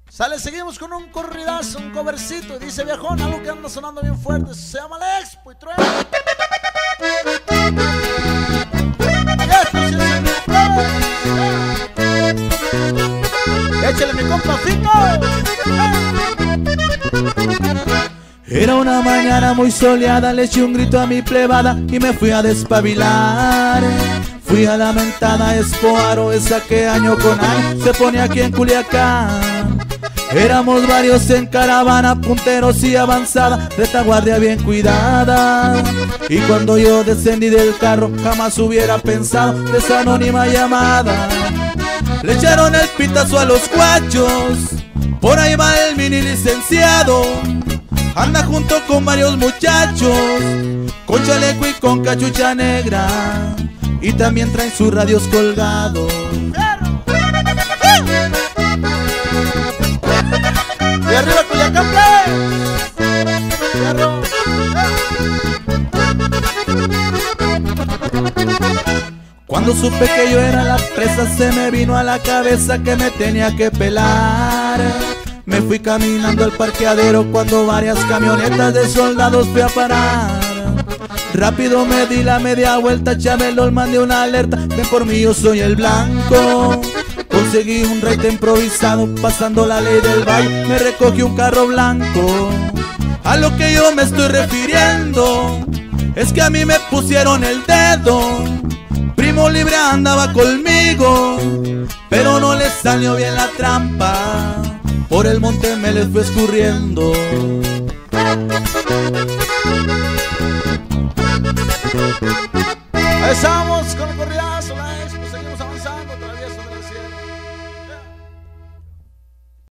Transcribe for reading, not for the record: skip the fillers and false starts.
Sale, seguimos con un corridazo, un covercito. Y dice viejón, algo que anda sonando bien fuerte. Se llama la Expo y truena. Échale mi compa Fico. Era una mañana muy soleada, le eché un grito a mi plebada y me fui a despabilar. Fui a la mentada Expo Aro, esa que año con año se pone aquí en Culiacán. Éramos varios en caravana, punteros y avanzada, retaguardia bien cuidada. Y cuando yo descendí del carro, jamás hubiera pensado de esa anónima llamada. Le echaron el pitazo a los guachos, por ahí va el mini licenciado. Anda junto con varios muchachos, con chaleco y con cachucha negra, y también traen sus radios colgados. ¡Y arriba Culiacán, ¡Fierro! Cuando supe que yo era la presa, se me vino a la cabeza que me tenía que pelar. Me fui caminando al parqueadero cuando varias camionetas de soldados fui a parar. Rápido me di la media vuelta, Chabelo mandé una alerta, ven por mí, yo soy el blanco. Conseguí un raite improvisado, pasando la ley del valle, me recogí un carro blanco. A lo que yo me estoy refiriendo es que a mí me pusieron el dedo. Primo Libre andaba conmigo, pero no le salió bien la trampa, por el monte me les fue escurriendo. Ahí estamos con